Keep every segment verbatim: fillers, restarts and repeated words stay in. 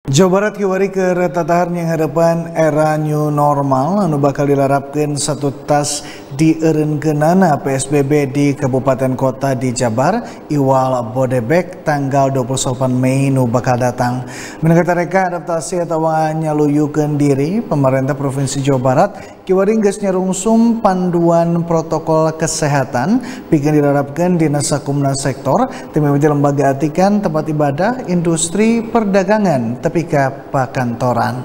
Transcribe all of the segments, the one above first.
Jawa Barat kiwari ke tatahar yang harapan era new normal anu bakal dilarapkan satu tas di eureunkeunana P S B B di Kabupaten Kota di Jabar Iwal Bodebek tanggal dua puluh delapan Mei nu bakal datang. Menegak reka adaptasi atau nyaluyukeun diri pemerintah Provinsi Jawa Barat kiwari geus nyarungsum panduan protokol kesehatan pikeun dilarapkeun dina sakumna sektor teu mimiti lembaga atikan tempat ibadah, industri, perdagangan tapi ke pakantoran.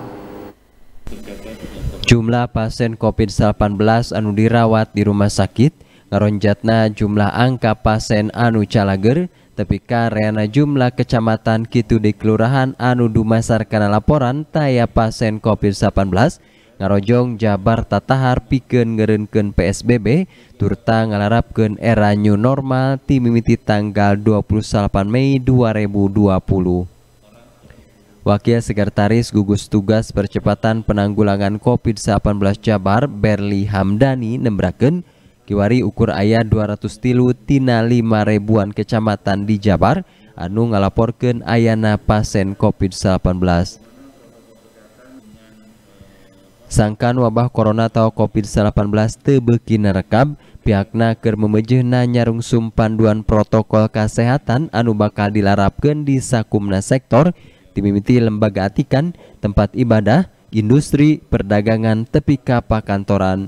Jumlah pasien COVID delapan belas anu dirawat di rumah sakit ngaronjatna jumlah angka pasien anu calager tapi kareana jumlah kecamatan kitu di kelurahan anu dumasar kana laporan taya pasien COVID delapan belas ngarojong Jabar tatahar pikeun ngeureunkeun P S B B turta ngalarapkeun era new normal ti mimiti tanggal dua puluh delapan Mei dua ribu dua puluh. Wakil Sekretaris Gugus Tugas Percepatan Penanggulangan COVID delapan belas Jabar Berli Hamdani nembrakeun kiwari ukur aya dua ratus tilu tina lima ribuan kecamatan di Jabar anu ngalaporkeun ayana pasien COVID delapan belas. Sangkan wabah corona atau COVID delapan belas teu beuki narekab, pihakna keur memeujeunna nyarungsum panduan protokol kesehatan anu bakal dilarapkeun di sakumna sektor dimimiti lembaga atikan, tempat ibadah, industri, perdagangan, tepi ka pakantoran.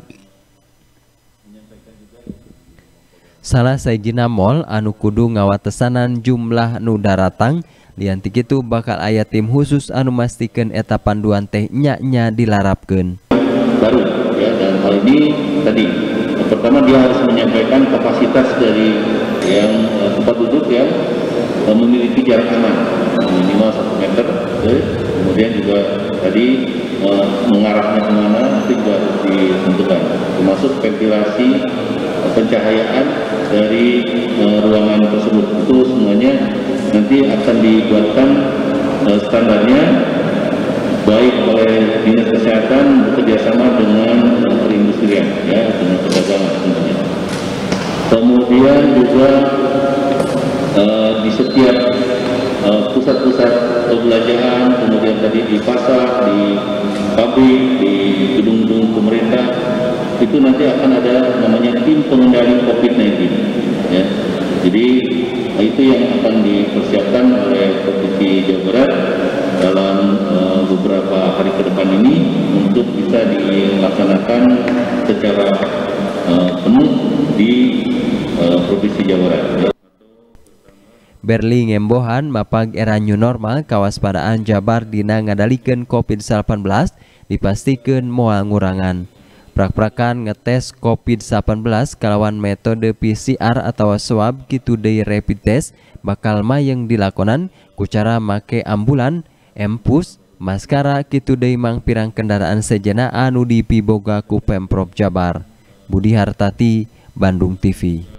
Salah sajina mall anu kudu ngawatesanan jumlah nu daratang, lian ti kitu bakal aya tim khusus anu mastikeun eta panduan teh nya-nya dilarapkeun. Baru ya, dan hal ini tadi pertama dia harus menyampaikan kapasitas dari yang tempat duduk yang memiliki jarak aman minimal satu meter, okay. Kemudian juga tadi e, mengarahnya kemana itu juga harus ditentukan, termasuk ventilasi, pencahayaan dari e, ruangan tersebut itu semuanya nanti akan dibuatkan e, standarnya baik oleh dinas kesehatan bekerjasama dengan e, perindustrian ya, dengan perdagangan tentunya. Kemudian juga Uh, di setiap pusat-pusat uh, perbelanjaan, kemudian tadi di pasar, di pabrik, di gedung-gedung pemerintah, itu nanti akan ada namanya tim pengendali COVID sembilan belas. Ya. Jadi itu yang akan dipersiapkan oleh Provinsi Jawa Barat dalam uh, beberapa hari ke depan ini untuk bisa dilaksanakan secara uh, penuh di uh, Provinsi Jawa Barat. Berli ngembohan mapag era new normal kawaspadaan Jabar dina ngadalikeun COVID delapan belas dipastikeun moal ngurangan. Prak-prakan ngetes COVID delapan belas kalawan metode P C R atau swab kitu deui rapid test bakal mayeng dilakonan ku cara make ambulan, empus, maskara kitu deui mangpirang kendaraan sejenna anu dipiboga ku Pemprov Jabar. Budi Hartati, Bandung T V.